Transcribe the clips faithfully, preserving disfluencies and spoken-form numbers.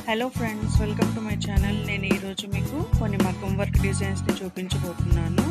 Hello friends, welcome to my channel. నేను ఈరోజు మీకు కొన్ని మగ్గం వర్క్ డిజైన్స్ని చూపించబోతున్నాను.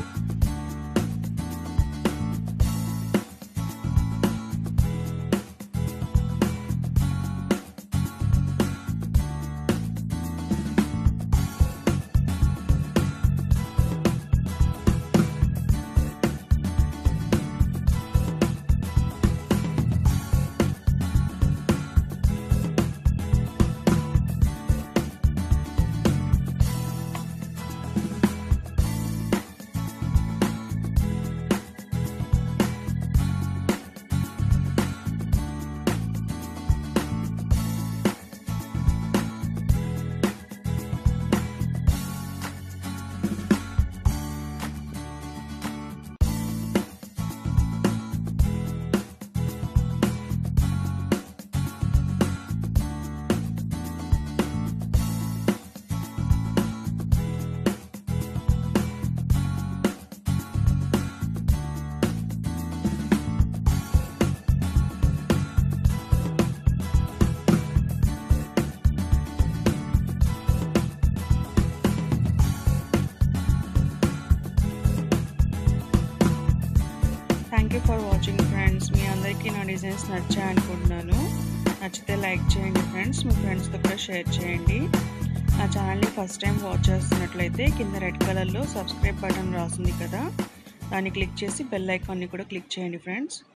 Thank you for watching friends. మీ అందరికీ నా డిజైన్స్ నచ్చాయి అనుకుంటున్నాను. నచ్చితే లైక్ చేయండి ఫ్రెండ్స్, మీ ఫ్రెండ్స్తో కూడా షేర్ చేయండి. నా ఛానల్ని ఫస్ట్ టైం వాచ్ చేస్తున్నట్లయితే కింద రెడ్ కలర్లో సబ్స్క్రైబ్ బటన్ రాస్తుంది కదా, దాన్ని క్లిక్ చేసి బెల్ ఐకాన్ని కూడా క్లిక్ చేయండి ఫ్రెండ్స్.